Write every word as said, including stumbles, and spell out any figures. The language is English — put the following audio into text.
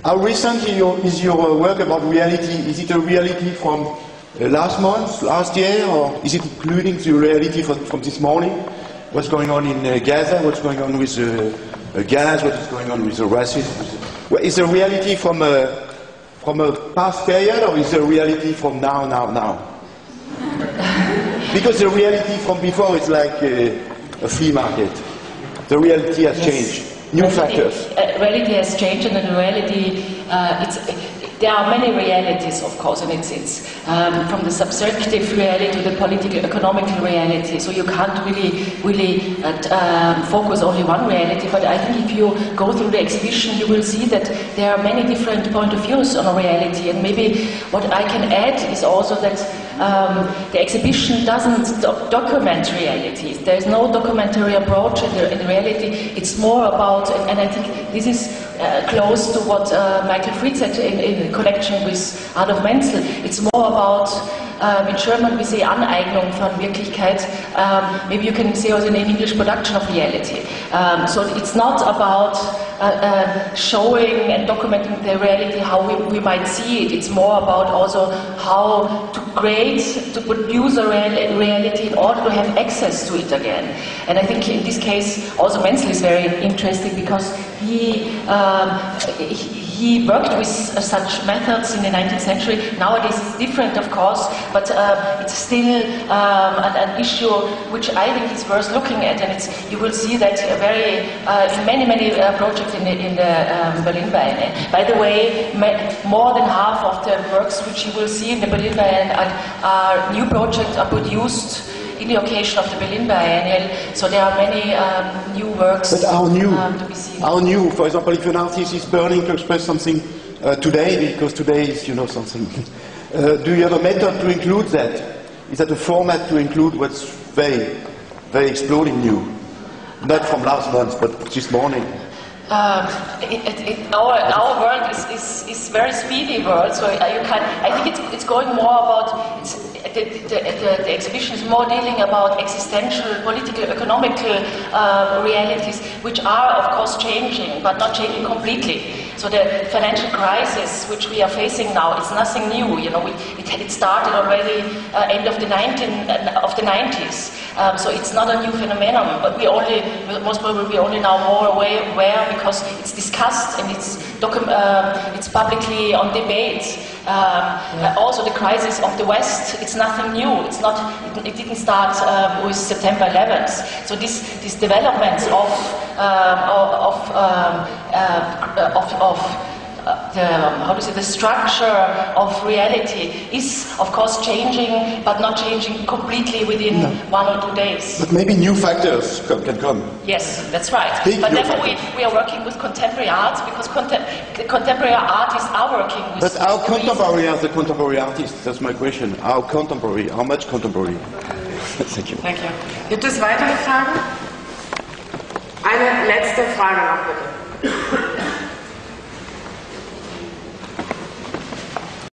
How recent your, is your work about reality? Is it a reality from uh, last month, last year, or is it including the reality from, from this morning? What's going on in uh, Gaza? What's going on with uh, uh, gas? What is going on with the racism? Well, is the reality from a, from a past period, or is the reality from now, now, now? Because the reality from before is like uh, a flea market. The reality has yes. changed. New reality, factors. Uh, reality has changed, and the reality, uh, it's, uh, there are many realities, of course, and it's, it's um, from the subjective reality to the political, economical reality. So you can't really, really uh, um, focus only one reality. But I think if you go through the exhibition, you will see that there are many different point of views on a reality. And maybe what I can add is also that um, the exhibition doesn't do document realities. There is no documentary approach in the, in the reality. It's more about, and I think this is uh, close to what uh, Michael Fried said in, in connection with Adolf Menzel. It's more about, um, in German we say Aneignung von Wirklichkeit. Um, maybe you can say also in English production of reality. Um, so it's not about uh, uh, showing and documenting the reality how we, we might see it. It's more about also how to create, to produce a real, reality in order to have access to it again. And I think in this case also Menzel is very interesting because he, um, he He worked with uh, such methods in the nineteenth century. Nowadays it's different, of course, but uh, it's still um, an, an issue which I think is worth looking at. And it's, you will see that uh, very uh, in many, many uh, projects in the, in the um, Berlin Biennale. By the way, more than half of the works which you will see in the Berlin Biennale are, are new projects are produced in the occasion of the Berlin Biennale, so there are many um, new works but how new? Um, to be seen. How new? For example, if an artist is burning to express something uh, today, because today is, you know, something, uh, do you have a method to include that? Is that a format to include what's very, very exploding new? Not from last month, but this morning. Uh, it, it, it, our, our world is, is, is very speedy world, so you can, I think it's, it's going more about, it's, the, the, the, the exhibition is more dealing about existential, political, economical uh, realities, which are of course changing, but not changing completely. So the financial crisis which we are facing now is nothing new. You know, we, it, it started already uh, end of the nineteen uh, of the nineties. Um, so it's not a new phenomenon, but we only, most probably, we only now more aware because it's discussed and it's docu uh, it's publicly on debate. Um, yeah. uh, also, the crisis of the West, it's nothing new. It's not. It, it didn't start um, with September eleventh. So this, these developments of um, of um, uh, of, of uh, the how to say the structure of reality is of course changing, but not changing completely within no. one or two days. But maybe new factors can, can come. Yes, that's right. Big but therefore we, we are working with contemporary arts because contem the contemporary artists are working with. But how contemporary are the contemporary artists? That's my question. How contemporary? How much contemporary? Thank you. Thank you. Gibt es weitere Fragen? Eine letzte Frage noch bitte.